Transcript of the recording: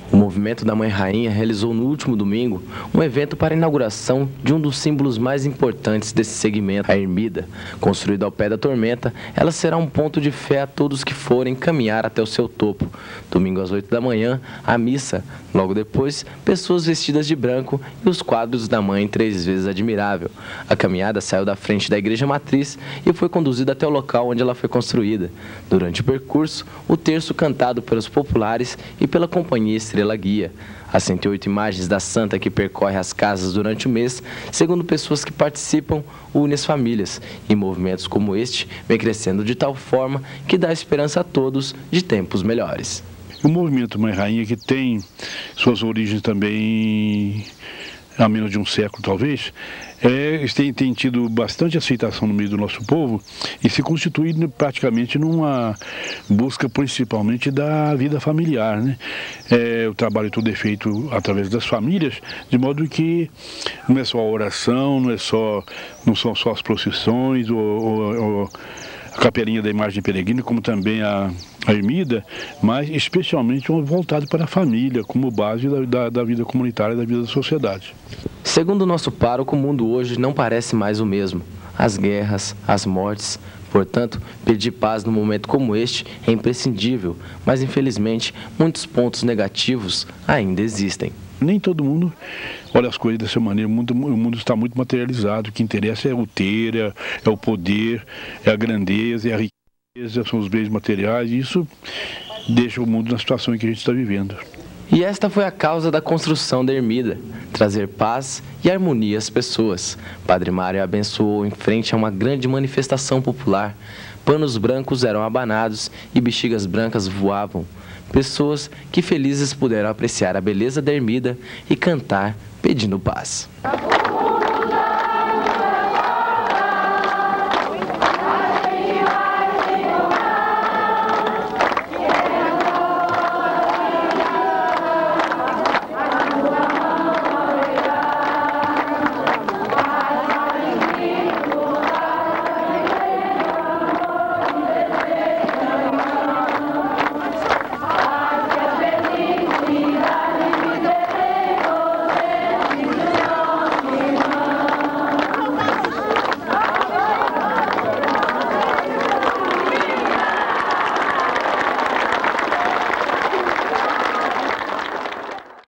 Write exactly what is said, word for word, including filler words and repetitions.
O Movimento da Mãe Rainha realizou no último domingo um evento para a inauguração de um dos símbolos mais importantes desse segmento, a ermida. Construída ao pé da tormenta, ela será um ponto de fé a todos que forem caminhar até o seu topo. Domingo às oito da manhã, a missa. Logo depois, pessoas vestidas de branco e os quadros da Mãe Três Vezes Admirável. A caminhada saiu da frente da Igreja Matriz e foi conduzida até o local onde ela foi construída. Durante o percurso, o terço cantado pelos populares e pela Companhia Estrela Guia. As cento e oito imagens da Santa que percorre as casas durante o mês, segundo pessoas que participam, une as famílias. E movimentos como este vem crescendo de tal forma que dá esperança a todos de tempos melhores. O movimento Mãe Rainha, que tem suas origens também há menos de um século talvez, é, tem, tem tido bastante aceitação no meio do nosso povo e se constitui praticamente numa busca principalmente da vida familiar, né? É, o trabalho todo é feito através das famílias, de modo que não é só a oração, não, é só, não são só as procissões ou, ou, ou a capelinha da imagem peregrina, como também a, a ermida, mas especialmente voltado para a família, como base da, da, da vida comunitária, da vida da sociedade. Segundo o nosso pároco, o mundo hoje não parece mais o mesmo. As guerras, as mortes. Portanto, pedir paz num momento como este é imprescindível, mas infelizmente muitos pontos negativos ainda existem. Nem todo mundo olha as coisas dessa maneira, o mundo, o mundo está muito materializado, o que interessa é o ter, é, é o poder, é a grandeza, é a riqueza, são os bens materiais, e isso deixa o mundo na situação em que a gente está vivendo. E esta foi a causa da construção da ermida, trazer paz e harmonia às pessoas. Padre Mário abençoou em frente a uma grande manifestação popular. Panos brancos eram abanados e bexigas brancas voavam. Pessoas que felizes puderam apreciar a beleza da ermida e cantar pedindo paz.